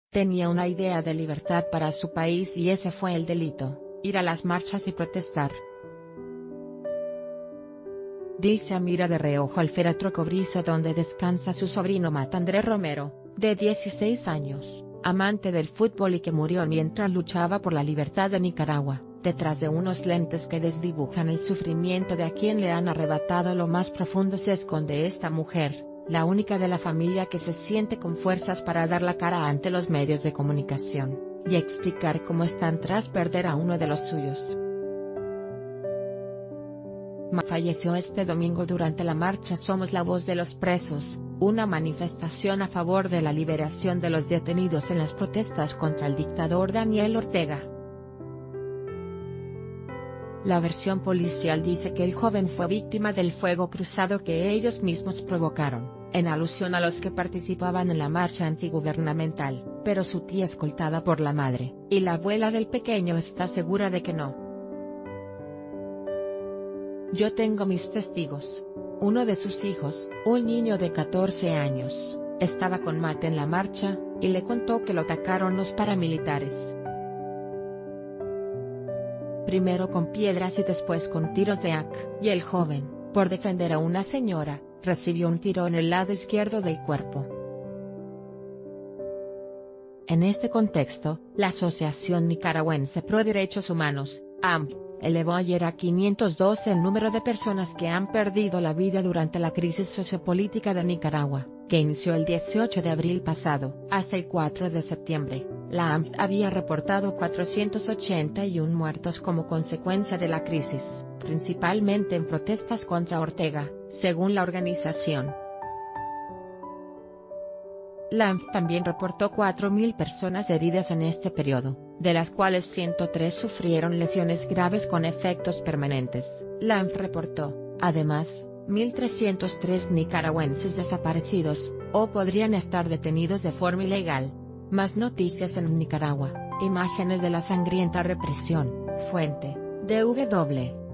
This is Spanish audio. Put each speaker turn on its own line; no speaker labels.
Tenía una idea de libertad para su país y ese fue el delito, ir a las marchas y protestar. Dilcia mira de reojo al féretro cobrizo donde descansa su sobrino Matandré Romero, de 16 años, amante del fútbol y que murió mientras luchaba por la libertad de Nicaragua, detrás de unos lentes que desdibujan el sufrimiento de a quien le han arrebatado lo más profundo se esconde esta mujer, la única de la familia que se siente con fuerzas para dar la cara ante los medios de comunicación, y explicar cómo están tras perder a uno de los suyos. Falleció este domingo durante la marcha Somos la Voz de los Presos, una manifestación a favor de la liberación de los detenidos en las protestas contra el dictador Daniel Ortega. La versión policial dice que el joven fue víctima del fuego cruzado que ellos mismos provocaron, en alusión a los que participaban en la marcha antigubernamental, pero su tía escoltada por la madre, y la abuela del pequeño está segura de que no. Yo tengo mis testigos. Uno de sus hijos, un niño de 14 años, estaba con Matt en la marcha, y le contó que lo atacaron los paramilitares. Primero con piedras y después con tiros de AK, y el joven, por defender a una señora, recibió un tiro en el lado izquierdo del cuerpo. En este contexto, la Asociación Nicaragüense Pro Derechos Humanos, AMP, elevó ayer a 512 el número de personas que han perdido la vida durante la crisis sociopolítica de Nicaragua, que inició el 18 de abril pasado. Hasta el 4 de septiembre, la AMP había reportado 481 muertos como consecuencia de la crisis, principalmente en protestas contra Ortega, según la organización. La AMP también reportó 4.000 personas heridas en este periodo, de las cuales 103 sufrieron lesiones graves con efectos permanentes. La AMP reportó, además, 1.303 nicaragüenses desaparecidos, o podrían estar detenidos de forma ilegal. Más noticias en Nicaragua, imágenes de la sangrienta represión, fuente, DW.